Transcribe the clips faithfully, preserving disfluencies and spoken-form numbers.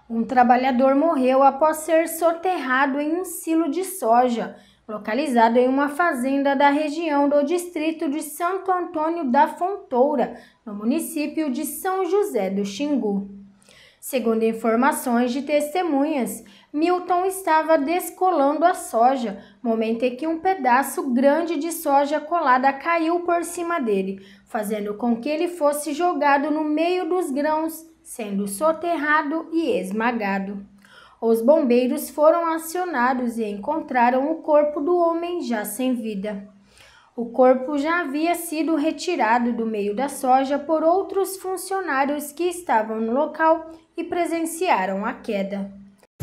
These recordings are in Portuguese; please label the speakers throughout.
Speaker 1: Um trabalhador morreu após ser soterrado em um silo de soja, localizado em uma fazenda da região do distrito de Santo Antônio da Fontoura, no município de São José do Xingu. Segundo informações de testemunhas, Milton estava descolando a soja, momento em que um pedaço grande de soja colada caiu por cima dele, fazendo com que ele fosse jogado no meio dos grãos, sendo soterrado e esmagado. Os bombeiros foram acionados e encontraram o corpo do homem já sem vida. O corpo já havia sido retirado do meio da soja por outros funcionários que estavam no local e presenciaram a queda.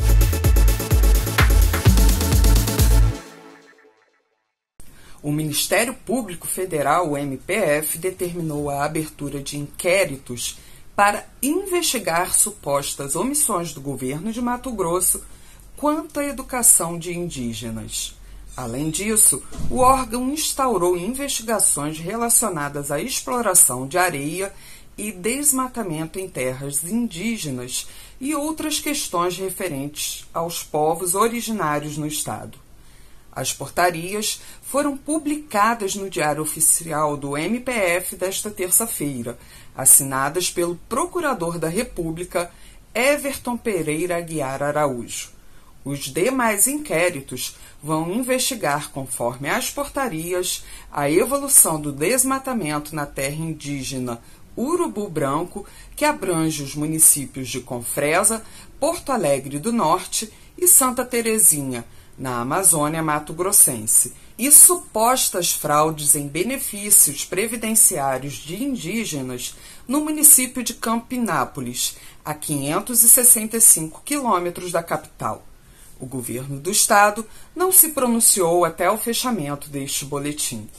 Speaker 2: O Ministério Público Federal, o M P F, determinou a abertura de inquéritos para investigar supostas omissões do governo de Mato Grosso quanto à educação de indígenas. Além disso, o órgão instaurou investigações relacionadas à exploração de areia e desmatamento em terras indígenas e outras questões referentes aos povos originários no estado. As portarias foram publicadas no Diário Oficial do M P F desta terça-feira, assinadas pelo Procurador da República, Everton Pereira Aguiar Araújo. Os demais inquéritos vão investigar, conforme as portarias, a evolução do desmatamento na terra indígena Urubu Branco, que abrange os municípios de Confresa, Porto Alegre do Norte e Santa Terezinha, na Amazônia mato-grossense, e supostas fraudes em benefícios previdenciários de indígenas no município de Campinápolis, a quinhentos e sessenta e cinco quilômetros da capital. O governo do estado não se pronunciou até o fechamento deste boletim.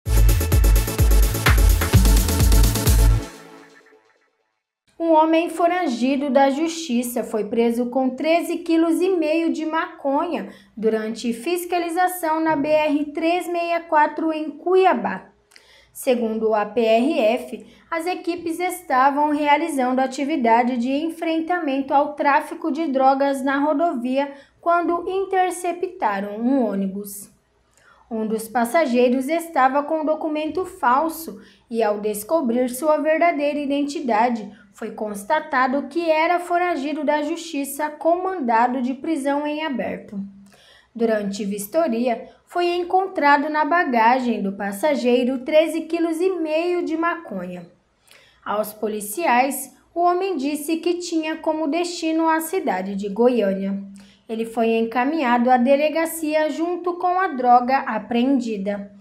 Speaker 1: Um homem foragido da justiça foi preso com treze vírgula cinco quilos de maconha durante fiscalização na B R trezentos e sessenta e quatro em Cuiabá. Segundo a P R F, as equipes estavam realizando atividade de enfrentamento ao tráfico de drogas na rodovia quando interceptaram um ônibus. Um dos passageiros estava com um documento falso e, ao descobrir sua verdadeira identidade, foi constatado que era foragido da justiça com mandado de prisão em aberto. Durante vistoria, foi encontrado na bagagem do passageiro treze vírgula cinco quilos de maconha. Aos policiais, o homem disse que tinha como destino a cidade de Goiânia. Ele foi encaminhado à delegacia junto com a droga apreendida.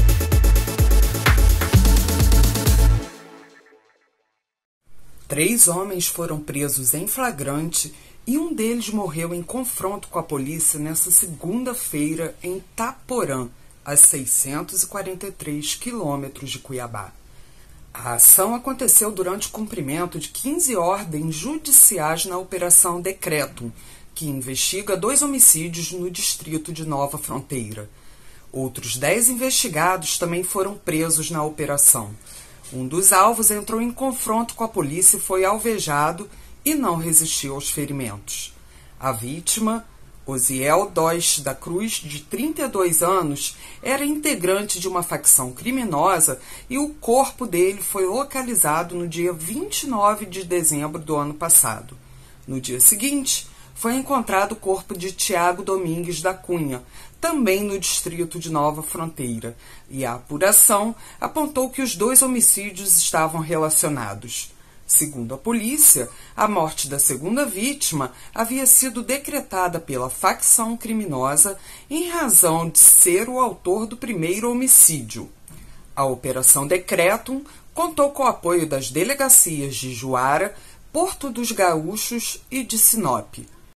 Speaker 2: Três homens foram presos em flagrante e um deles morreu em confronto com a polícia nesta segunda-feira em Taporã, a seiscentos e quarenta e três quilômetros de Cuiabá. A ação aconteceu durante o cumprimento de quinze ordens judiciais na Operação Decretum, que investiga dois homicídios no distrito de Nova Fronteira. Outros dez investigados também foram presos na operação. Um dos alvos entrou em confronto com a polícia e foi alvejado e não resistiu aos ferimentos. A vítima, Osiel Dois da Cruz, de trinta e dois anos, era integrante de uma facção criminosa e o corpo dele foi localizado no dia vinte e nove de dezembro do ano passado. No dia seguinte, foi encontrado o corpo de Tiago Domingues da Cunha, também no distrito de Nova Fronteira, e a apuração apontou que os dois homicídios estavam relacionados. Segundo a polícia, a morte da segunda vítima havia sido decretada pela facção criminosa em razão de ser o autor do primeiro homicídio. A Operação Decretum contou com o apoio das delegacias de Juara, Porto dos Gaúchos e de Sinop.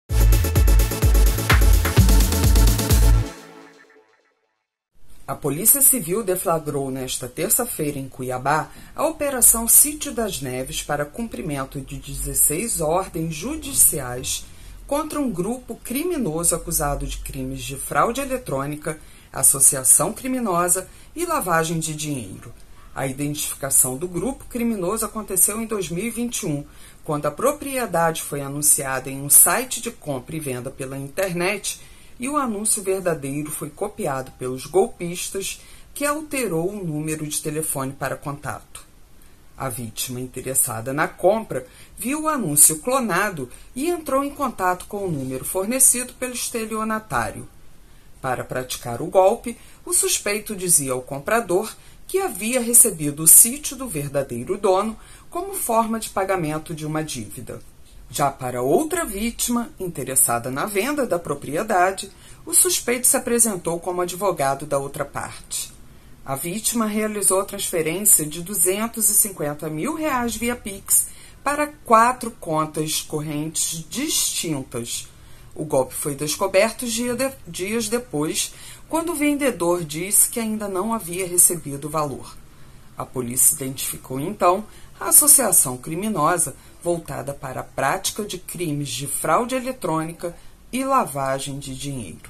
Speaker 2: A Polícia Civil deflagrou nesta terça-feira em Cuiabá a Operação Sítio das Neves para cumprimento de dezesseis ordens judiciais contra um grupo criminoso acusado de crimes de fraude eletrônica, associação criminosa e lavagem de dinheiro. A identificação do grupo criminoso aconteceu em dois mil e vinte e um, quando a propriedade foi anunciada em um site de compra e venda pela internet e o anúncio verdadeiro foi copiado pelos golpistas, que alterou o número de telefone para contato. A vítima interessada na compra viu o anúncio clonado e entrou em contato com o número fornecido pelo estelionatário. Para praticar o golpe, o suspeito dizia ao comprador que havia recebido o sítio do verdadeiro dono como forma de pagamento de uma dívida. Já para outra vítima, interessada na venda da propriedade, o suspeito se apresentou como advogado da outra parte. A vítima realizou a transferência de duzentos e cinquenta mil reais via Pix para quatro contas correntes distintas. O golpe foi descoberto dia de, dias depois, quando o vendedor disse que ainda não havia recebido o valor. A polícia identificou, então, a associação criminosa voltada para a prática de crimes de fraude eletrônica e lavagem de dinheiro.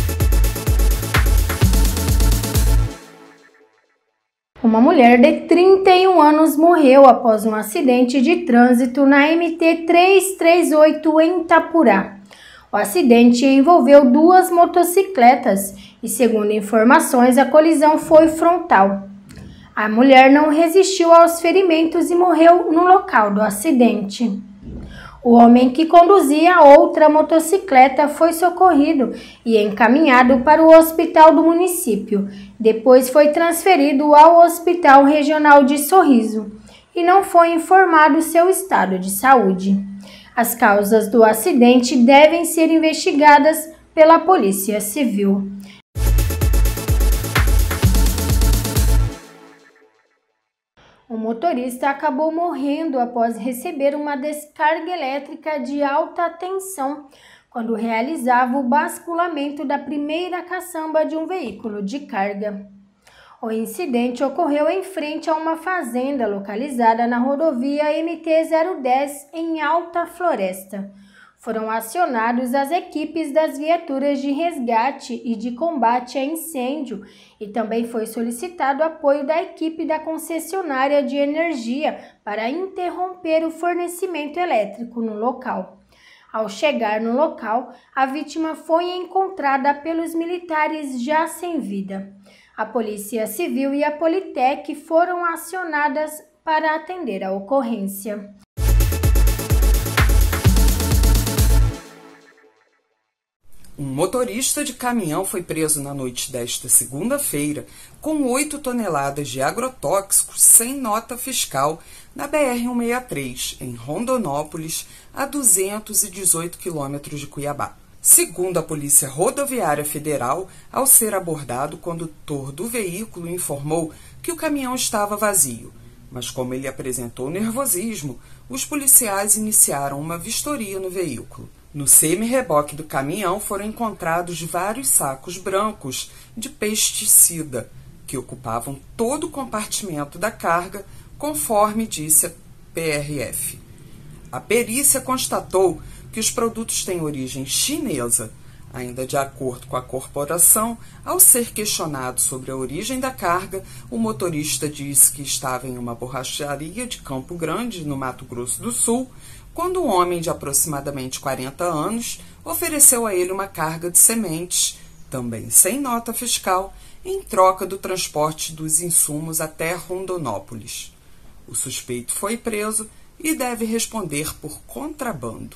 Speaker 1: Uma mulher de trinta e um anos morreu após um acidente de trânsito na M T trezentos e trinta e oito em Itapurá. O acidente envolveu duas motocicletas e, segundo informações, a colisão foi frontal. A mulher não resistiu aos ferimentos e morreu no local do acidente. O homem que conduzia outra motocicleta foi socorrido e encaminhado para o hospital do município. Depois foi transferido ao Hospital Regional de Sorriso e não foi informado seu estado de saúde. As causas do acidente devem ser investigadas pela Polícia Civil. O motorista acabou morrendo após receber uma descarga elétrica de alta tensão quando realizava o basculamento da primeira caçamba de um veículo de carga. O incidente ocorreu em frente a uma fazenda localizada na rodovia M T zero dez em Alta Floresta. Foram acionados as equipes das viaturas de resgate e de combate a incêndio e também foi solicitado apoio da equipe da concessionária de energia para interromper o fornecimento elétrico no local. Ao chegar no local, a vítima foi encontrada pelos militares já sem vida. A Polícia Civil e a Politec foram acionadas para atender a ocorrência.
Speaker 2: Um motorista de caminhão foi preso na noite desta segunda-feira com oito toneladas de agrotóxicos sem nota fiscal na B R cento e sessenta e três, em Rondonópolis, a duzentos e dezoito quilômetros de Cuiabá. Segundo a Polícia Rodoviária Federal, ao ser abordado, o condutor do veículo informou que o caminhão estava vazio, mas como ele apresentou nervosismo, os policiais iniciaram uma vistoria no veículo. No semi-reboque do caminhão foram encontrados vários sacos brancos de pesticida, que ocupavam todo o compartimento da carga, conforme disse a P R F. A perícia constatou que os produtos têm origem chinesa. Ainda de acordo com a corporação, ao ser questionado sobre a origem da carga, o motorista disse que estava em uma borracharia de Campo Grande, no Mato Grosso do Sul, quando um homem de aproximadamente quarenta anos ofereceu a ele uma carga de sementes, também sem nota fiscal, em troca do transporte dos insumos até Rondonópolis. O suspeito foi preso e deve responder por contrabando.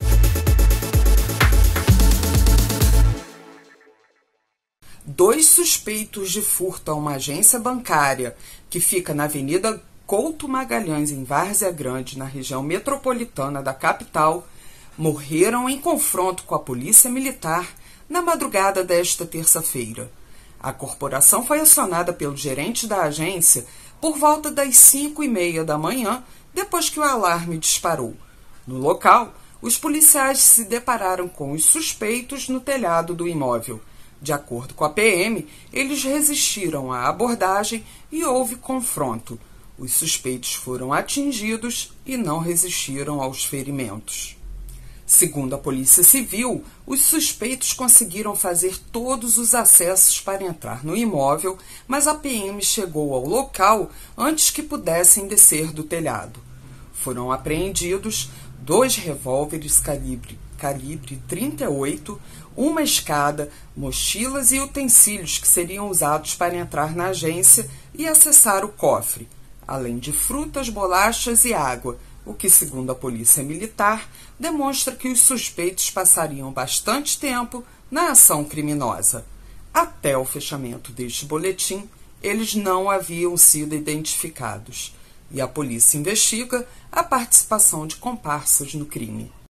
Speaker 2: Dois suspeitos de furto a uma agência bancária que fica na Avenida Couto Magalhães, em Várzea Grande, na região metropolitana da capital, morreram em confronto com a polícia militar na madrugada desta terça-feira. A corporação foi acionada pelo gerente da agência por volta das cinco e meia da manhã, depois que o alarme disparou. No local, os policiais se depararam com os suspeitos no telhado do imóvel. De acordo com a P M, eles resistiram à abordagem e houve confronto. Os suspeitos foram atingidos e não resistiram aos ferimentos. Segundo a Polícia Civil, os suspeitos conseguiram fazer todos os acessos para entrar no imóvel, mas a P M chegou ao local antes que pudessem descer do telhado. Foram apreendidos dois revólveres calibre, calibre trinta e oito, uma escada, mochilas e utensílios que seriam usados para entrar na agência e acessar o cofre, além de frutas, bolachas e água, o que, segundo a Polícia Militar, demonstra que os suspeitos passariam bastante tempo na ação criminosa. Até o fechamento deste boletim, eles não haviam sido identificados, e a polícia investiga a participação de comparsas no crime.